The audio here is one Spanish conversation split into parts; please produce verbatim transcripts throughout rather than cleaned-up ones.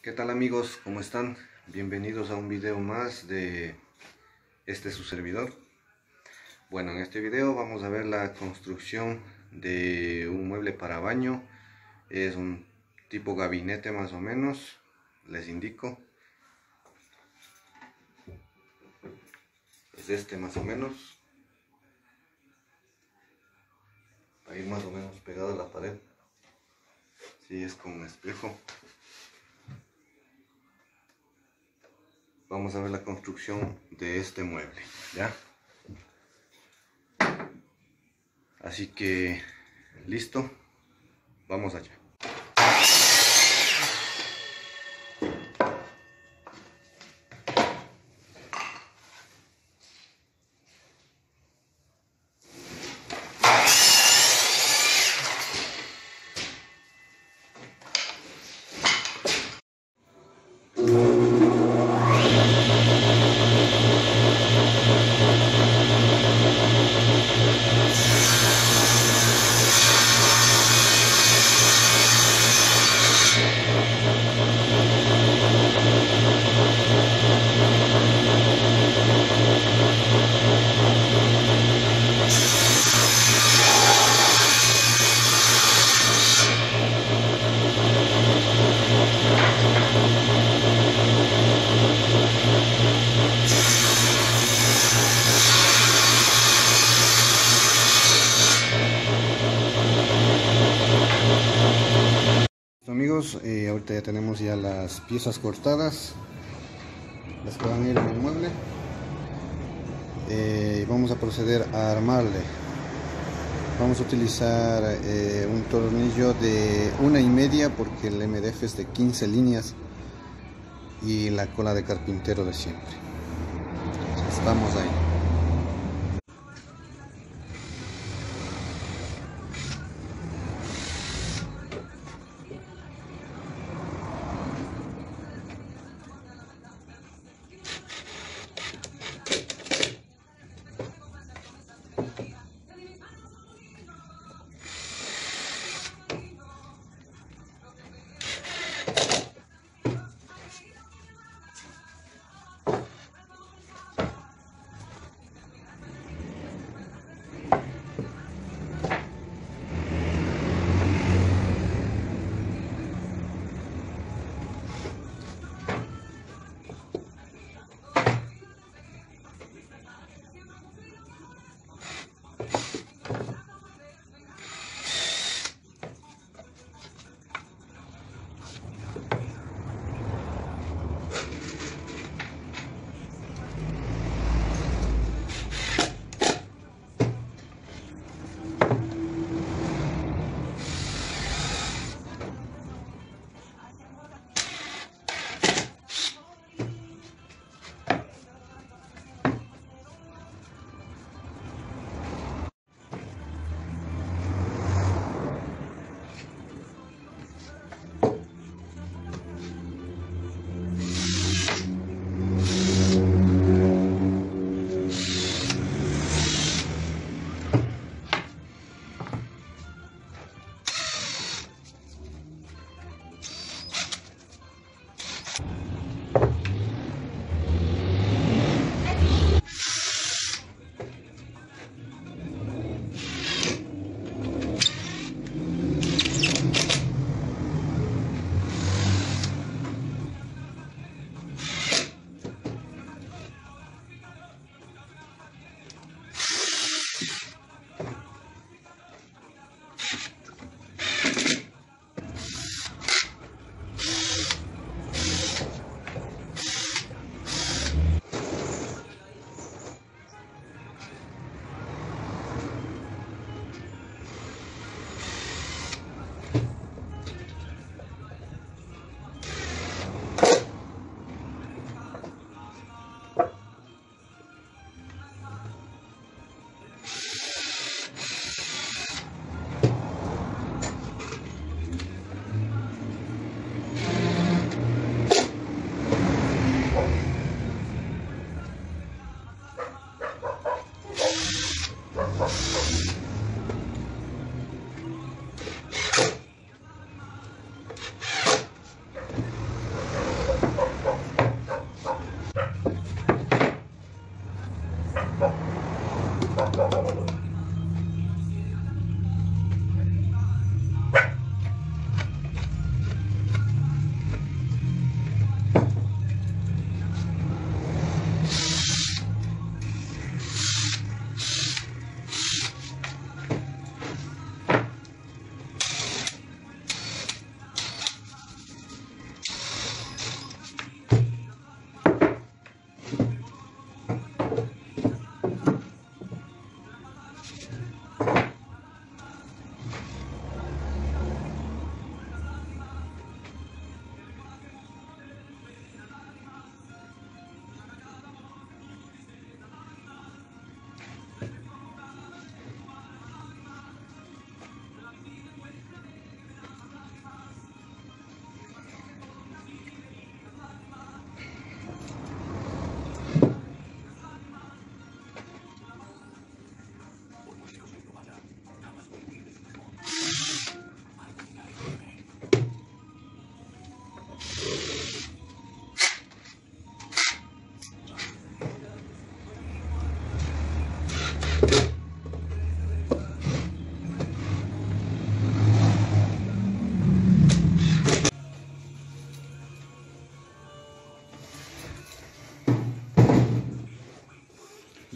¿Qué tal amigos? ¿Cómo están? Bienvenidos a un video más de este su servidor. Bueno, en este video vamos a ver la construcción de un mueble para baño. Es un tipo gabinete más o menos, les indico. Es este más o menos. Va a ir más o menos pegado a la pared. Sí, es con un espejo. Vamos a ver la construcción de este mueble, ¿ya? Así que, listo, vamos allá. Amigos, eh, ahorita ya tenemos ya las piezas cortadas, las que van a ir en el mueble. Eh, vamos a proceder a armarle. Vamos a utilizar eh, un tornillo de una y media porque el M D F es de quince líneas y la cola de carpintero de siempre. Entonces, vamos ahí.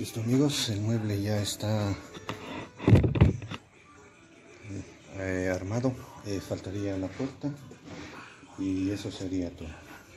Listo amigos, el mueble ya está eh, armado, eh, faltaría la puerta y eso sería todo.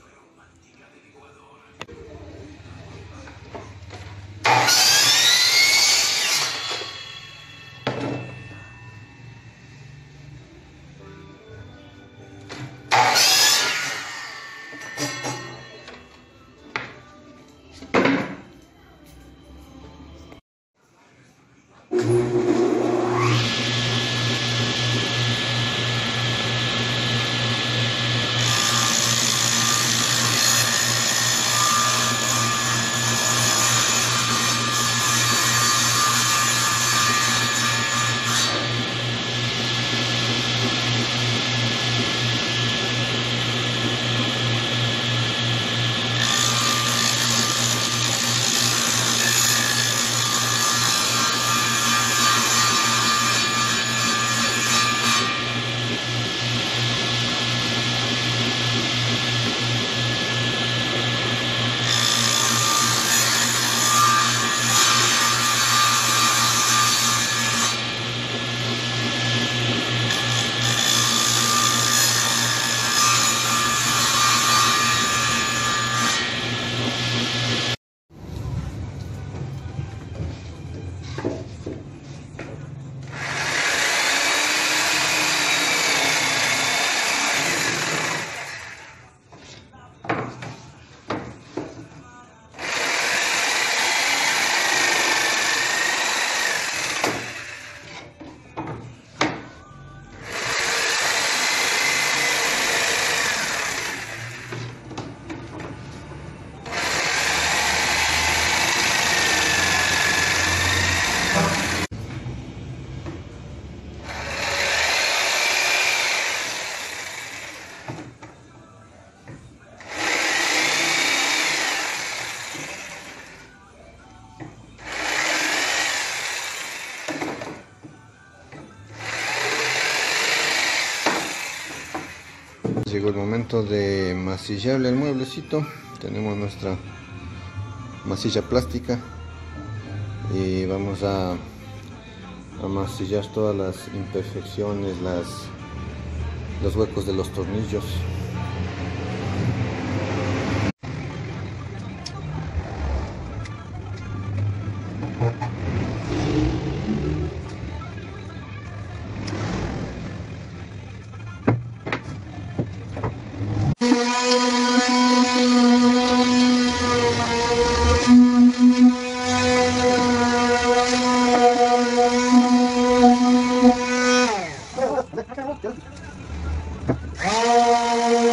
Llegó el momento de masillarle el mueblecito. Tenemos nuestra masilla plástica y vamos a, a masillar todas las imperfecciones, las, los huecos de los tornillos. Oh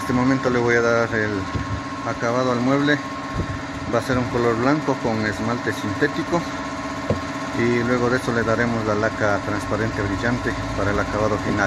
este momento le voy a dar el acabado al mueble. Va a ser un color blanco con esmalte sintético, y luego de eso le daremos la laca transparente brillante para el acabado final.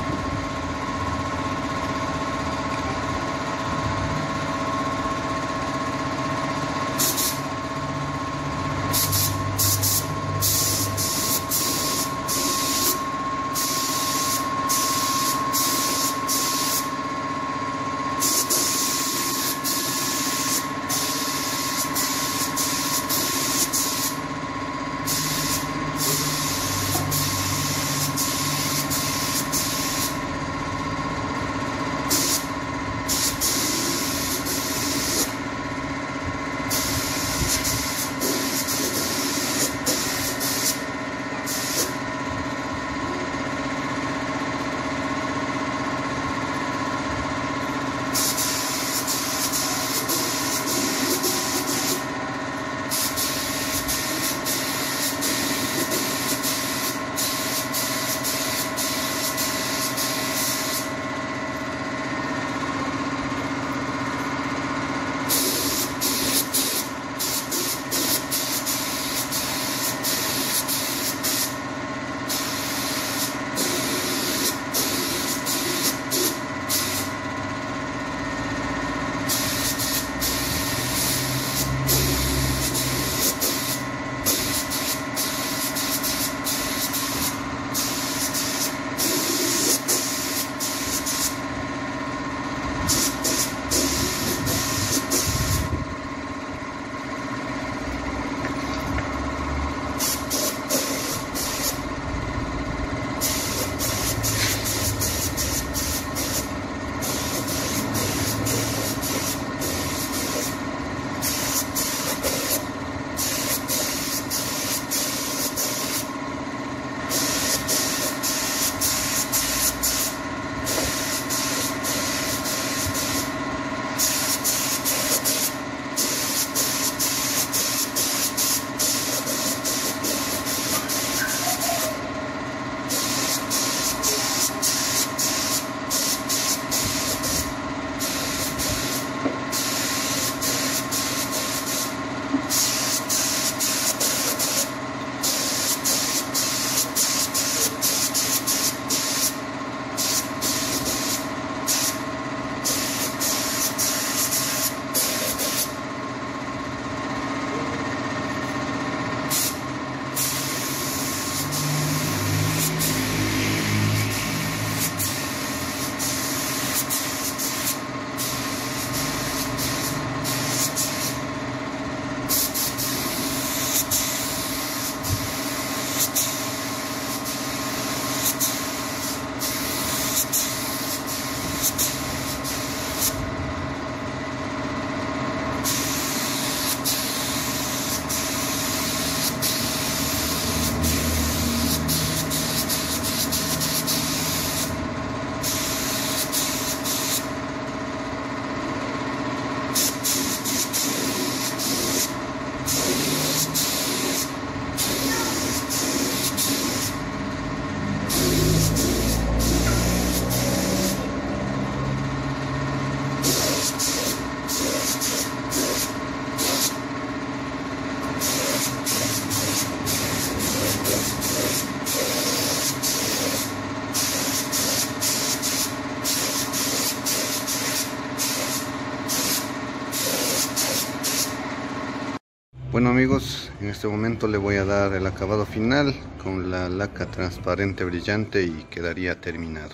Bueno amigos, en este momento le voy a dar el acabado final con la laca transparente brillante y quedaría terminado.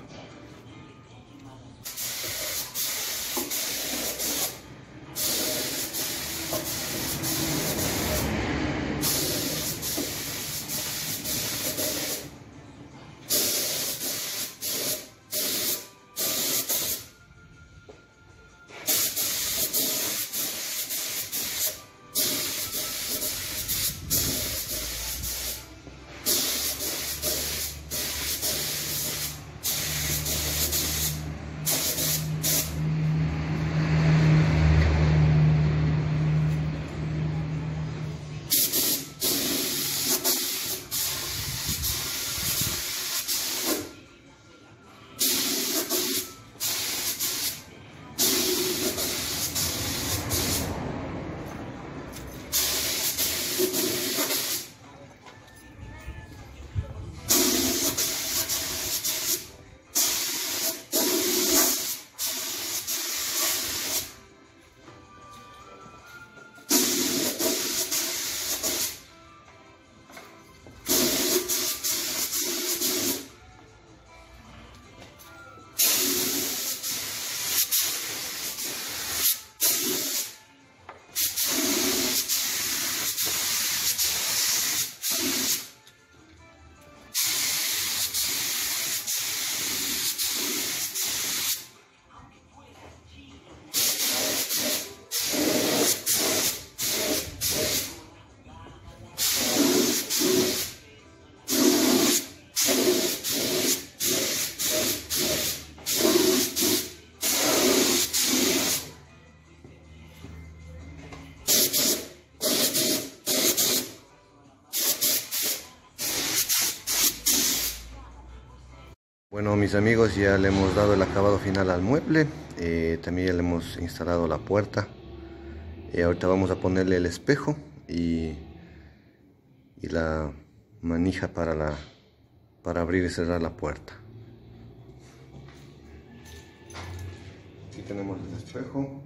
Bueno, mis amigos, ya le hemos dado el acabado final al mueble. Eh, también ya le hemos instalado la puerta. Eh, ahorita vamos a ponerle el espejo y, y la manija para, la, para abrir y cerrar la puerta. Aquí tenemos el espejo.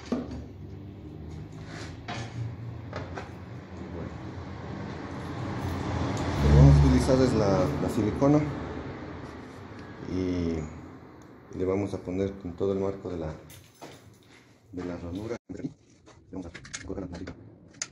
Lo que vamos a utilizar es la, la silicona y, y le vamos a poner con todo el marco de la, de la ranura. Vamos a colocar la arriba.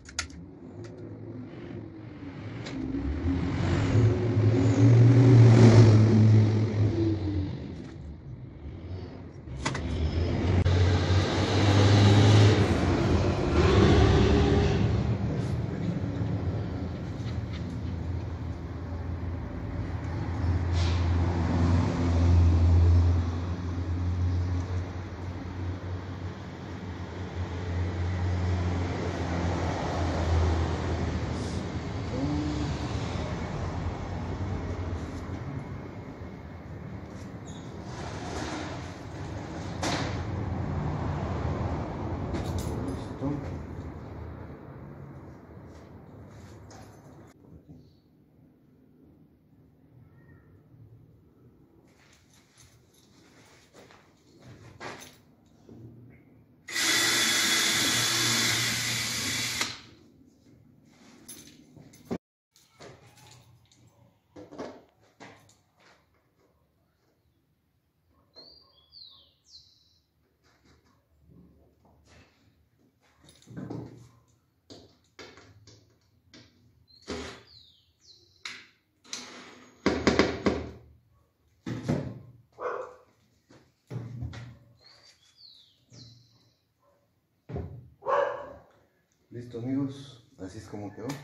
Listo, amigos, así es como quedó.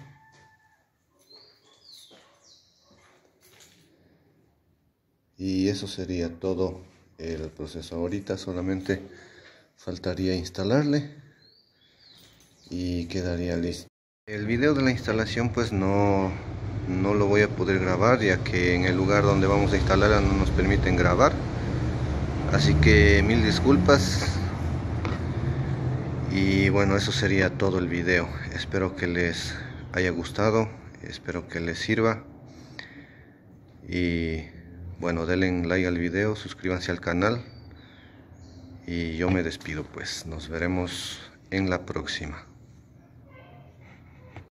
Y eso sería todo el proceso. Ahorita solamente faltaría instalarle y quedaría listo. El video de la instalación pues no, no lo voy a poder grabar, ya que en el lugar donde vamos a instalarla no nos permiten grabar. Así que mil disculpas. Y bueno, eso sería todo el video. Espero que les haya gustado, espero que les sirva. Y bueno, denle like al video, suscríbanse al canal. Y yo me despido pues, nos veremos en la próxima.